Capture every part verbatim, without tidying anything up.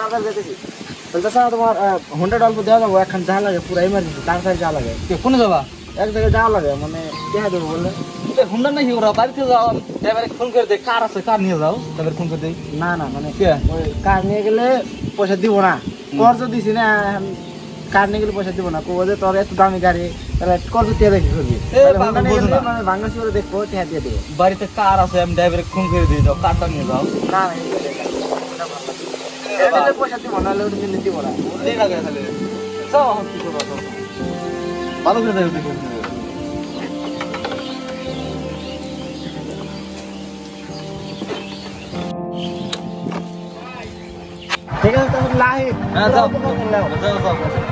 বাজার যেতেছি বলতে স্যার তোমার হোন্ডা অল্প দেওয়া যাবো এখন যা লাগে পুরো ইমার্জেন্সি তাড়াতাড়ি যা লাগে কোনে যাবা এক জায়গায় যাওয়া লাগে মানে দেখা দেবো বললে হোন্ডা নাকি ওরা বাড়িতে যাও ড্রাইভারে ফোন করে দে কার আছে কার নিয়ে যাও ড্রাইভার ফোন করে দেই না না মানে কে ওই কার নিয়ে গেলে পয়সা দিব না কর্জ দিছি না কার নিয়ে গেলে পয়সা দিব না কো যে তোর এত দামি গাড়ি তাহলে কর্জ দিয়ে রেখে করবি মানে বাংলাদেশ করে দেখবো টেহা দিয়ে দেবো বাড়িতে কার আছে আমি ড্রাইভারে ফোন করে দিয়ে যাও কারটা নিয়ে যাও না না পয়সা দিব না ওটা দিলে দিব না এই লাগে তাহলে যাও কি করবা ভালো করে যাও দেখো ঠিক আছে তাহলে লাই হ্যাঁ যাও যাও যাও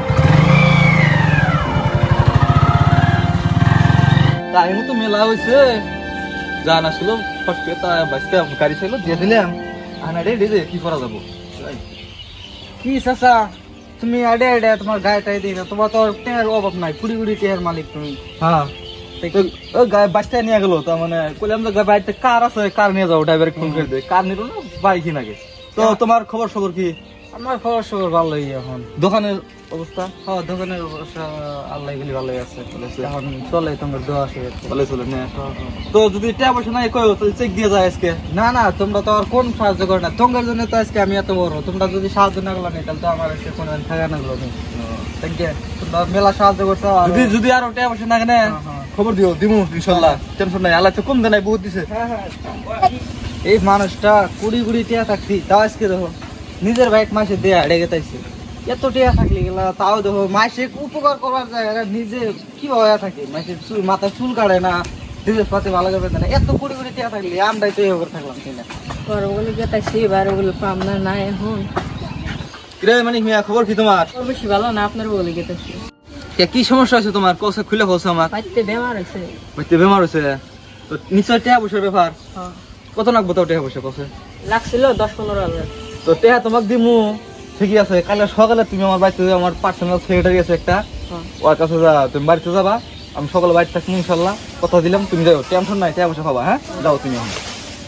টাইম তো মেলা হয়েছে জান আসলো ফটকে তা বাঁচতে গাড়ি ছিল দিয়ে দিলাম আনা রে দিদি কি করা যাবো কি চাচা তুমি আইডিয়া আইডিয়া তোমার গায়ে টাই দিই না তোমার তো টেয়ার অভাব নাই কুড়ি কুড়ি টেয়ার মালিক তুমি হ্যাঁ ও গায়ে বাঁচতে নিয়ে গেলো তার মানে কইলাম যে বাড়িতে কার আছে কার নিয়ে যাও ড্রাইভার ফোন করে দে কার নিল না বাইক নাকি তো তোমার খবর খবর কি আমার খবর সবর ভালোই এখন দোকানের অবস্থা হ্যাঁ দোকানের অবস্থা আল্লাহ গেলি ভালোই আছে এখন চলে তোমার দোয়া আছে ভালো চলে না তো যদি টাকা পয়সা নাই কই চেক দিয়ে যায় আজকে না না তোমরা তো আর কোন সাহায্য করো না তোমার জন্য তো আজকে আমি এত বড় তোমরা যদি সাহায্য না করলে তাহলে তো আমার আজকে কোনো থাকা না গেলো তোমরা মেলা সাহায্য করছো যদি যদি আরো টাকা পয়সা না কেনে খবর দিও দিমু ইনশাআল্লাহ টেনশন নাই আল্লাহ তো কম দেয় নাই বহুত দিছে এই মানুষটা কুড়ি কুড়ি টিয়া থাকতি তাও আজকে দেখো নিজের বাইক মাসে দেয়া রেগে তাইছে এত টিয়া থাকলে গেলা তাও দেখো মাসে উপকার করবার যায় নিজে কি হয়ে থাকে মাসে মাথায় চুল কাটে না নিজের পাতে ভালো করবে না এত কুড়ি কুড়ি টিয়া থাকলে আমরাই তো এভাবে থাকলাম তাই না ওগুলো গেতাইছি এবার ওগুলো পাম না নাই এখন কিরে মানে মিয়া খবর কি তোমার বেশি ভালো না আপনার বলে গেতাইছি কি সমস্যা আছে তোমার কোসে খুলে কোসে আমার বাইতে বেমার হইছে বাইতে বেমার হইছে তো নিশ্চয় টাকা পয়সার ব্যাপার কত লাগবে তো টাকা পয়সা কোসে লাগছিল দশ পনেরো হাজার তো টাকা তোমাকে দিমু ঠিকই আছে কালকে সকালে তুমি আমার বাড়িতে আমার পার্সোনাল সেক্রেটারি আছে একটা ওর কাছে যা তুমি বাড়িতে যাবা আমি সকালে বাড়িতে থাকবো ইনশাল্লাহ কথা দিলাম তুমি যাও টেনশন নাই টাকা পয়সা পাবা হ্যাঁ যাও তুমি এখন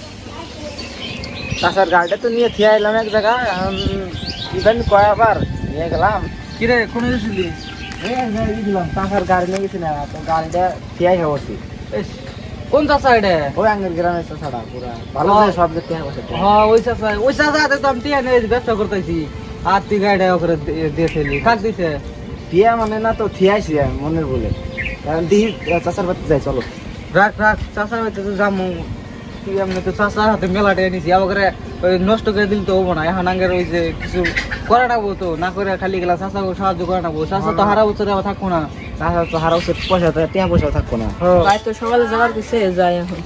তাছাড়া গাড়িটা তো নিয়ে থিয়া এলাম এক জায়গায় ইভেন কয়েকবার নিয়ে গেলাম কিরে কোন গেছিলি দিলাম তাছাড়া গাড়ি নিয়ে গেছি না তো গাড়িটা থিয়াই হবছি কোন চাষা এটা ওই আঙ্গের গ্রামের চাষাটা পুরা ভালো সব দেখতে হবে হ্যাঁ ওই চাষা ওই চাষা তো আমি টিয়া নিয়ে ব্যবসা করতেছি আর তুই গাড়িটা ওখানে দিয়েছিলি কাজ দিছে থিয়া মানে না তো থিয়াইছি মনের বলে কারণ দিহি চাষার বাড়িতে যাই চলো রাখ রাখ চাষার বাড়িতে তো যাবো তুই এমনি তো চাষার হাতে মেলা টেনে নিছি আবার ওই নষ্ট করে দিলে তো হবো না এখন আঙ্গের ওই যে কিছু করে নাবো তো না করে খালি গেলা চাষাকে সাহায্য করে নাবো চাষা তো হারা বছরে আবার থাকবো না চাষা তো হারা বছর পয়সা টিয়া পয়সা থাকবো না ভাই তো সকালে যাওয়ার দিছে যাই এখন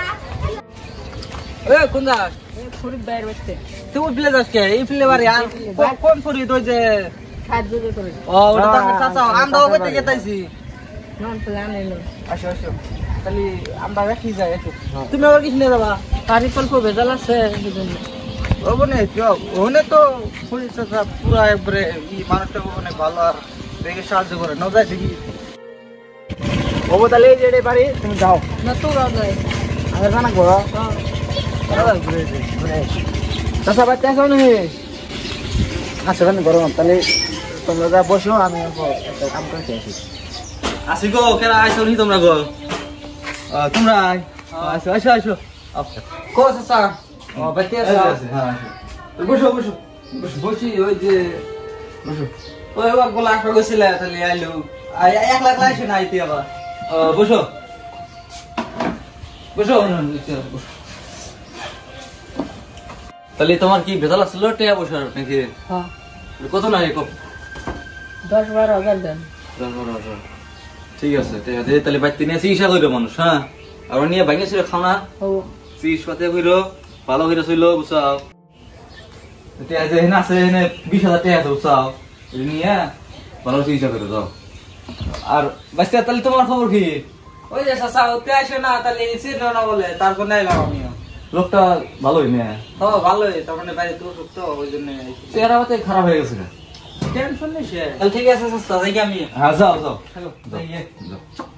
এ কোন যাস ফরিদ বাইরে বসতে তুই ফিলে যাস কে এই ফিলে বাড়ি আর কোন ফরিদ ওই যে সাহায্য করে ও ওটা তো আমার চাচা আমরাও বইতে গেতাইছি নাম তো জানেন আসো আসো তাহলে আমরা রাখি যাই একটু তুমি আবার কিছু নিয়ে যাবা পানি কল্প ভেজাল আছে সেজন্য ওখানে ওখানে তো ফরিদ চাচা পুরা একবারে এই মানুষটা অনেক ভালো আর দেখে সাহায্য করে না যায় দেখি ওবো তাহলে এই যে বাড়ি তুমি যাও না তো রাজাই আমি জানা করো চাষা বাড়িতে আসো নি আসো কেন গরম তাহলে তোমরা যা বসো আমি একটা কাম করতে আসি আসি গো কেন আইসো নি তোমরা গো তোমরা আসো আসো আসো কো চাচা ও বাড়িতে আসো হ্যাঁ বসো বসো বসি ওই যে বসো ওই ওর গোলা একটা গেছিল তাহলে আইলো এক লাখ লাইছে না আইতে আবার বসো বসো বসো তাহলে তোমার কি ভেজাল আসলো টিয়া বসার নাকি হ্যাঁ কত লাগে কম দশ বারো হাজার দেন দশ বারো হাজার ঠিক আছে ঠিক আছে তাহলে বাইতে নিয়ে চিকিৎসা করো মানুষ হ্যাঁ আর নিয়ে ভাঙে ছিল খানা ও চিকিৎসা করো ভালো করে চলো বুঝাও টিয়া যে হেনা আছে হেনে বিশ হাজার টাকা আছে বুঝাও নিয়ে ভালো চিকিৎসা করে দাও আর বাচ্চা তাহলে তোমার খবর কি ওই যে চাচা ওতে আসে না তাহলে চিনো না বলে তারপর নাইলাম আমিও লোকটা ভালোই না ও ভালোই তার মানে বাড়িতে অসুখ তো ওই জন্য চেহারা মতো খারাপ হয়ে গেছে টেনশন নেই সে তাহলে ঠিক আছে চাচা যাই আমি হ্যাঁ যাও যাও হ্যালো যাও যাও